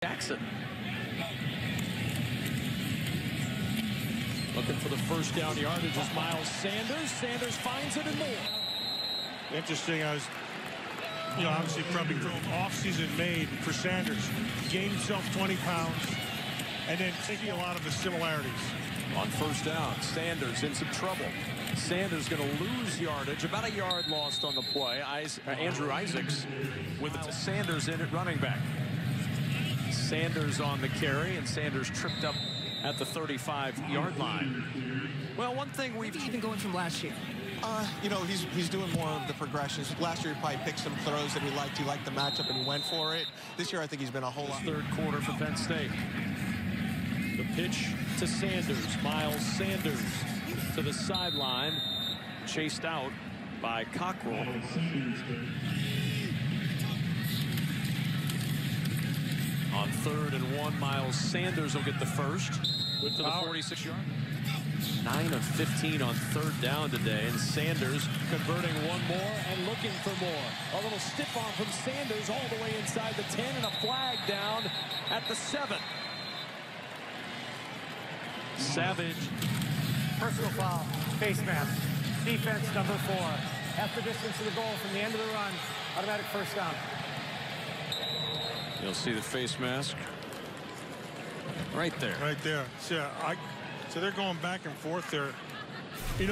Jackson. Looking for the first down yardage is Miles Sanders. Sanders finds it and more. Interesting. I was, obviously probably off-season made for Sanders. Gained himself 20 pounds and then taking a lot of the similarities. On first down, Sanders in some trouble. Sanders going to lose yardage, about a yard lost on the play. Andrew Isaacs with Sanders in at running back. Sanders on the carry, and Sanders tripped up at the 35-yard line. Well, one thing we've even going from last year. He's doing more of the progressions. Last year he probably picked some throws that he liked. He liked the matchup and he went for it. This year I think he's been a whole lot. Third quarter for Penn State. The pitch to Sanders. Miles Sanders to the sideline, chased out by Cockrell. On 3rd and 1, Miles Sanders will get the first. Good to the 46-yard. 9 of 15 on 3rd down today, and Sanders converting one more and looking for more. A little stiff arm from Sanders all the way inside the 10, and a flag down at the 7. Savage. Personal foul, face mask, defense number 4. Half the distance to the goal from the end of the run, automatic first down. You'll see the face mask right there. Right there. So they're going back and forth there.